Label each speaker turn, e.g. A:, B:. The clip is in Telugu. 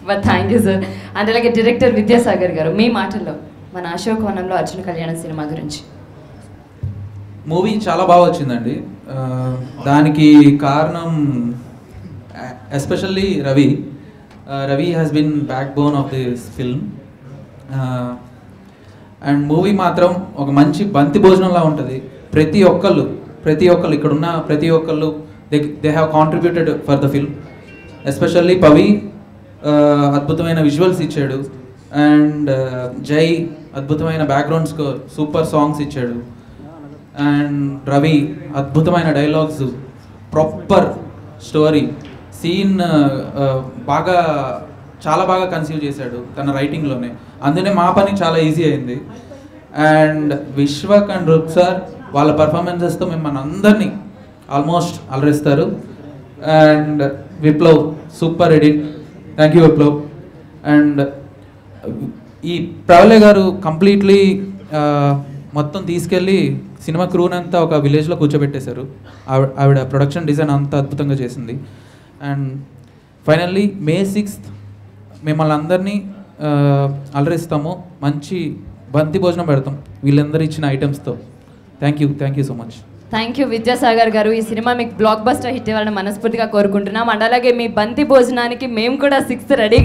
A: But thank you sir. అంటే అలాగే డైరెక్టర్ విద్యాసాగర్ గారు మీ మాటల్లో మన అశోకవనంలో అర్జున కళ్యాణం సినిమా గురించి.
B: మూవీ చాలా బాగా వచ్చిందండి. దానికి కారణం especially Ravi. Ravi has been backbone of this film. And movie మాత్రం ఒక మంచి బంతి భోజనంలా ఉంటుంది. ప్రతి ఒక్కళ్ళు ఇక్కడున్న ప్రతి ఒక్కళ్ళు they have contributed for the film. Especially Pavi అద్భుతమైన విజువల్స్ ఇచ్చాడు. అండ్ జై అద్భుతమైన బ్యాక్గ్రౌండ్ స్కోర్, సూపర్ సాంగ్స్ ఇచ్చాడు. అండ్ రవి అద్భుతమైన డైలాగ్స్, ప్రాపర్ స్టోరీ, సీన్ చాలా బాగా కన్సీవ్ చేశాడు తన రైటింగ్లోనే. అందుకే మా పని చాలా ఈజీ అయింది. And Vishwak and Rukshar వాళ్ళ పర్ఫార్మెన్సెస్తో మిమ్మల్ని అందరినీ ఆల్మోస్ట్ అలరిస్తారు. And Viplav super edit, thank you Viplav. And ఈ ప్రవళే గారు కంప్లీట్లీ మొత్తం తీసుకెళ్ళి సినిమా క్రూనంతా ఒక విలేజ్లో కూర్చోబెట్టేశారు. ఆవిడ ప్రొడక్షన్ డిజైన్ అంతా అద్భుతంగా చేసింది. అండ్ ఫైనల్లీ May 6th మిమ్మల్ని అందరినీ అలరిస్తాము. మంచి బంతి భోజనం పెడతాం వీళ్ళందరూ ఇచ్చిన ఐటమ్స్తో. Thank you so much.
A: Thank you Vidyasagar garu. ఈ సినిమా మీకు బ్లాక్ బస్టర్ హిట్ ఇవ్వాలని మనస్ఫూర్తిగా కోరుకుంటున్నాం. అండ్ అలాగే మీ బంతి భోజనానికి మేము కూడా 6th రెడీ